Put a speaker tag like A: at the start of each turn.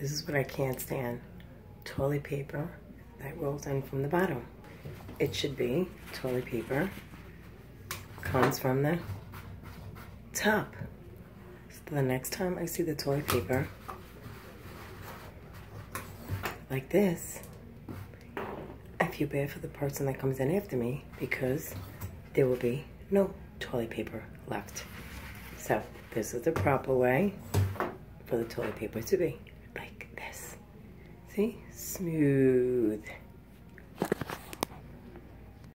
A: This is what I can't stand. Toilet paper that rolls in from the bottom. It should be toilet paper comes from the top. So the next time I see the toilet paper like this, I feel bad for the person that comes in after me because there will be no toilet paper left. So this is the proper way for the toilet paper to be, like this. See? Smooth.